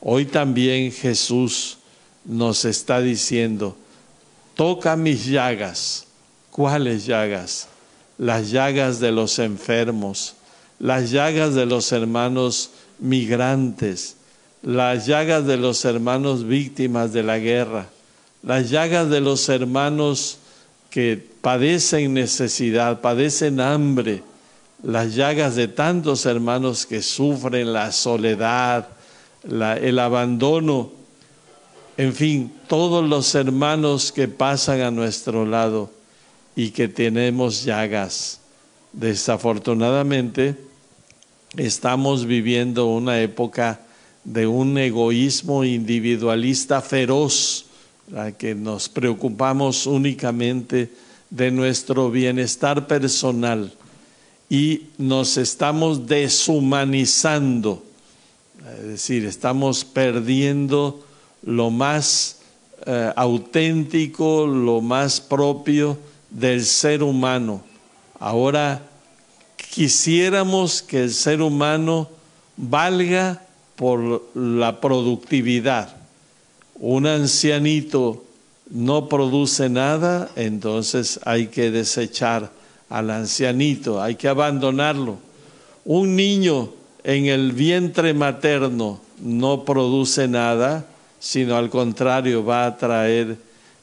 Hoy también Jesús nos está diciendo, toca mis llagas. ¿Cuáles llagas? Las llagas de los enfermos, las llagas de los hermanos migrantes, las llagas de los hermanos víctimas de la guerra, las llagas de los hermanos que padecen necesidad, padecen hambre, las llagas de tantos hermanos que sufren la soledad, el abandono, en fin, todos los hermanos que pasan a nuestro lado y que tenemos llagas. Desafortunadamente, estamos viviendo una época de un egoísmo individualista feroz, que nos preocupamos únicamente de nuestro bienestar personal y nos estamos deshumanizando, es decir, estamos perdiendo lo más auténtico, lo más propio del ser humano. Ahora quisiéramos que el ser humano valga por la productividad. Un ancianito no produce nada, entonces hay que desechar al ancianito, hay que abandonarlo. Un niño en el vientre materno no produce nada, sino al contrario va a traer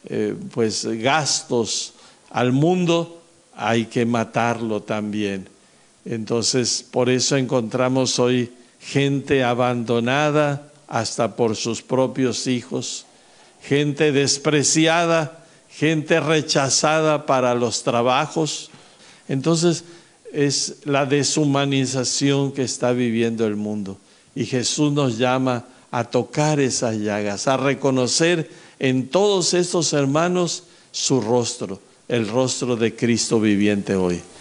gastos al mundo, hay que matarlo también. Entonces, por eso encontramos hoy gente abandonada hasta por sus propios hijos, gente despreciada, gente rechazada para los trabajos. Entonces, es la deshumanización que está viviendo el mundo. Y Jesús nos llama a tocar esas llagas, a reconocer en todos estos hermanos su rostro, el rostro de Cristo viviente hoy.